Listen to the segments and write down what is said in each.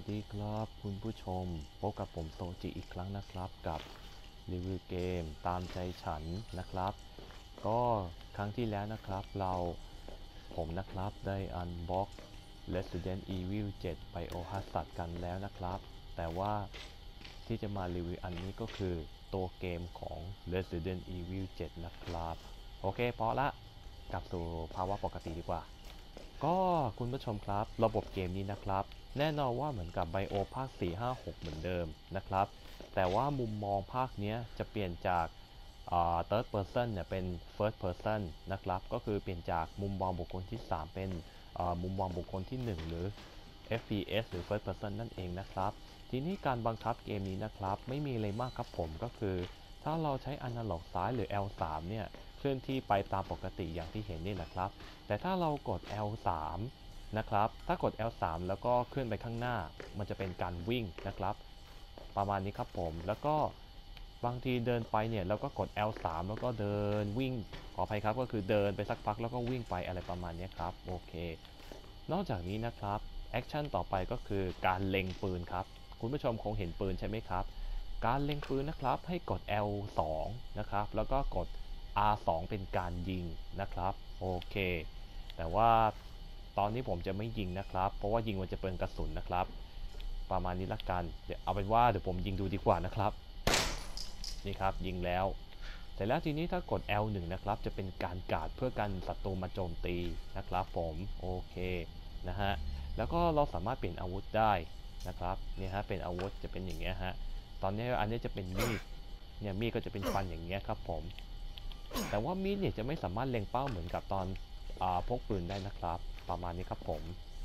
ดีครับคุณผู้ชมพบกับผมโซจิอีกครั้งนะครับกับรีวิวเกมตามใจฉันนะครับก็ครั้งที่แล้วนะครับผมนะครับได้อันบ็อก Resident Evil 7 Biohazard กันแล้วนะครับแต่ว่าที่จะมารีวิวอันนี้ก็คือตัวเกมของ Resident Evil 7 นะครับโอเคพอละกลับสู่ภาวะปกติดีกว่า ก็คุณผู้ชมครับระบบเกมนี้นะครับแน่นอนว่าเหมือนกับไบโอภาค4 5 6เหมือนเดิมนะครับแต่ว่ามุมมองภาคนี้จะเปลี่ยนจากthird person เนี่ยเป็น first person นะครับก็คือเปลี่ยนจากมุมมองบุคคลที่ 3 เป็นมุมมองบุคคลที่ 1 หรือ FPS หรือ first person นั่นเองนะครับทีนี้การบังคับเกมนี้นะครับไม่มีอะไรมากครับผมก็คือถ้าเราใช้ Analog ซ้ายหรือ L3 เนี่ยเคลื่อนที่ไปตามปกติอย่างที่เห็นนี่แหละครับแต่ถ้าเรากด L3 นะครับถ้ากด L3 แล้วก็เคลื่อนไปข้างหน้ามันจะเป็นการวิ่งนะครับประมาณนี้ครับผมแล้วก็บางทีเดินไปเนี่ยเราก็กด L3 แล้วก็เดินวิ่งขออภัยครับก็คือเดินไปสักพักแล้วก็วิ่งไปอะไรประมาณนี้ครับโอเคนอกจากนี้นะครับแอคชั่นต่อไปก็คือการเล็งปืนครับคุณผู้ชมคงเห็นปืนใช่ไหมครับการเล็งปืนนะครับให้กด L2 นะครับแล้วก็กด R2 เป็นการยิงนะครับโอเคแต่ว่าตอนนี้ผมจะไม่ยิงนะครับเพราะว่ายิงมันจะเปลืองกระสุนนะครับประมาณนี้ละกันเดี๋ยวเอาเป็นว่าเดี๋ยวผมยิงดูดีกว่านะครับนี่ครับยิงแล้วเสร็จแล้วทีนี้ถ้ากด L1 นะครับจะเป็นการการ์ดเพื่อกันศัตรูมาโจมตีนะครับผมโอเคนะฮะแล้วก็เราสามารถเปลี่ยนอาวุธได้นะครับนี่ฮะเป็นอาวุธจะเป็นอย่างเงี้ยฮะตอนนี้อันนี้จะเป็นมีดเนี่ยมีดก็จะเป็นฟันอย่างเงี้ยครับผมแต่ว่ามีดเนี่ยจะไม่สามารถเล็งเป้าเหมือนกับตอนพกปืนได้นะครับประมาณนี้ครับผม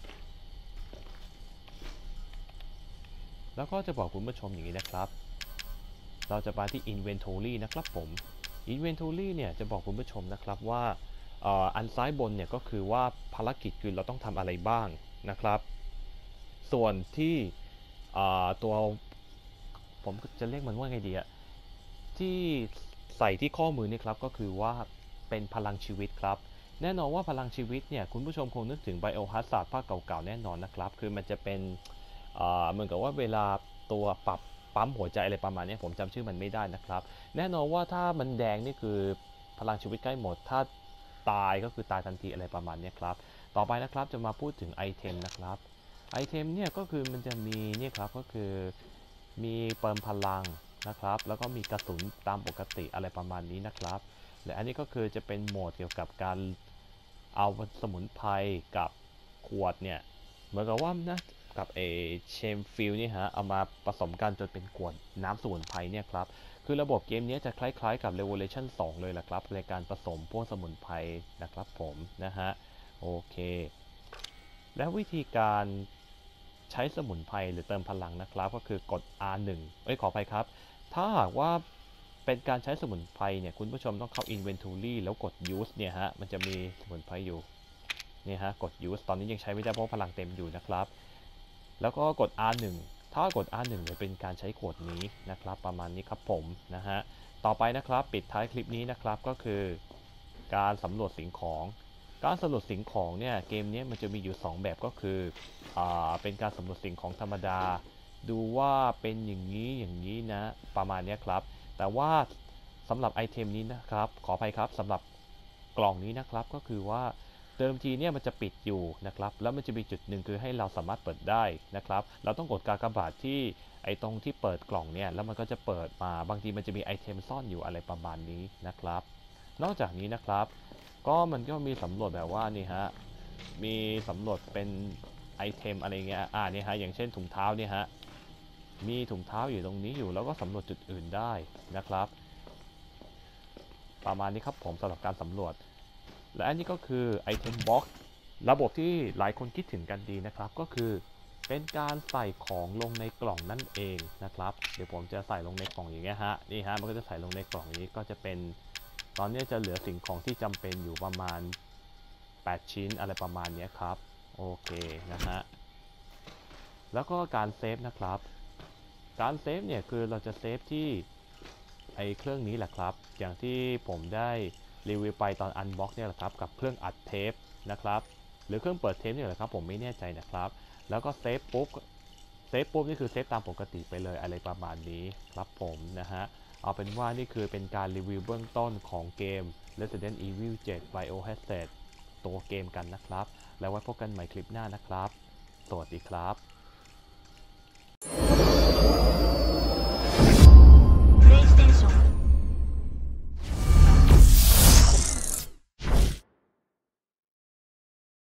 แล้วก็จะบอกคุณผู้ชมอย่างนี้นะครับเราจะมาที่ Inventory นะครับผม Inventory เนี่ยจะบอกคุณผู้ชมนะครับว่าอันซ้ายบนเนี่ยก็คือว่าภารกิจคือเราต้องทำอะไรบ้างนะครับส่วนที่ตัวผมจะเรียกมันว่าไงดีอะที่ใส่ที่ข้อมือนี่ครับก็คือว่าเป็นพลังชีวิตครับแน่นอนว่าพลังชีวิตเนี่ยคุณผู้ชมคงนึกถึง Biohazard ภาคเก่าๆแน่นอนนะครับคือมันจะเป็นเหมือนกับว่าเวลาตัวปรับปั๊มหัวใจอะไรประมาณนี้ผมจำชื่อมันไม่ได้นะครับแน่นอนว่าถ้ามันแดงนี่คือพลังชีวิตใกล้หมดถ้าตายก็คือตายทันทีอะไรประมาณนี้ครับต่อไปนะครับจะมาพูดถึงไอเทมนะครับไอเทมเนี่ยก็คือมันจะมีเนี่ยครับก็คือมีเติมพลังนะครับแล้วก็มีกระสุนตามปกติอะไรประมาณนี้นะครับและอันนี้ก็คือจะเป็นโหมดเกี่ยวกับการเอาสมุนไพรกับขวดเนี่ยเหมือนกับว่านะกับเชมฟิลนี่ฮะเอามาผสมกันจนเป็นขวดน้ำสมุนไพรเนี่ยครับคือระบบเกมนี้จะคล้ายๆกับ Revelation 2 เลยแหละครับในการผสมพวกสมุนไพรนะครับผมนะฮะโอเคและวิธีการใช้สมุนไพรหรือเติมพลังนะครับก็คือกด R1 ขออภัยครับถ้าหากว่าเป็นการใช้สมุนไพรเนี่ยคุณผู้ชมต้องเข้า Inventory แล้วกด Use เนี่ยฮะมันจะมีสมุนไพรอยู่เนี่ยฮะกด Use ตอนนี้ยังใช้ไม่ได้เพราะพลังเต็มอยู่นะครับแล้วก็กด R1 ถ้ากด R1 เนี่ยเป็นการใช้ขวดนี้นะครับประมาณนี้ครับผมนะฮะต่อไปนะครับปิดท้ายคลิปนี้นะครับก็คือการสำรวจสิ่งของการสำรวจสิ่งของเนี่ยเกมนี้มันจะมีอยู่2แบบก็คือเป็นการสำรวจสิ่งของธรรมดาดูว่าเป็นอย่างนี้นะประมาณนี้ครับแต่ว่าสำหรับไอเทมนี้นะครับขออภัยครับสำหรับกล่องนี้นะครับก็คือว่าเดิมทีเนี่ยมันจะปิดอยู่นะครับแล้วมันจะมีจุดหนึ่งคือให้เราสามารถเปิดได้นะครับเราต้องกดกากบาทที่ไอตรงที่เปิดกล่องเนี่ยแล้วมันก็จะเปิดมาบางทีมันจะมีไอเทมซ่อนอยู่อะไรประมาณนี้นะครับนอกจากนี้นะครับก็มันก็มีสำรวจแบบว่านี่ฮะมีสำรวจเป็นไอเทมอะไรเงี้ยนี่ฮะอย่างเช่นถุงเท้าเนี่ยฮะมีถุงเท้าอยู่ตรงนี้อยู่แล้วก็สำรวจจุดอื่นได้นะครับประมาณนี้ครับผมสำหรับการสำรวจและอันนี้ก็คือไอเทมบ็อกซ์ระบบที่หลายคนคิดถึงกันดีนะครับก็คือเป็นการใส่ของลงในกล่องนั่นเองนะครับเดี๋ยวผมจะใส่ลงในกล่องอย่างเงี้ยฮะนี่ฮะมันก็จะใส่ลงในกล่องนี้ก็จะเป็นตอนนี้จะเหลือสิ่งของที่จำเป็นอยู่ประมาณ8ชิ้นอะไรประมาณนี้ครับโอเคนะฮะแล้วก็การเซฟนะครับการเซฟเนี่ยคือเราจะเซฟที่ไอเครื่องนี้แหละครับอย่างที่ผมได้รีวิวไปตอนอันบ็อกเนี่ยแหละครับกับเครื่องอัดเทปนะครับหรือเครื่องเปิดเทปนี่แหละครับผมไม่แน่ใจนะครับแล้วก็เซฟปุ๊บเซฟปุ๊บนี่คือเซฟตามปกติไปเลยอะไรประมาณนี้ครับผมนะฮะเอาเป็นว่านี่คือเป็นการรีวิวเบื้องต้นของเกม Resident Evil 7 Biohazard ตัวเกมกันนะครับแล้วไว้พบกันใหม่คลิปหน้านะครับสวัสดีครับ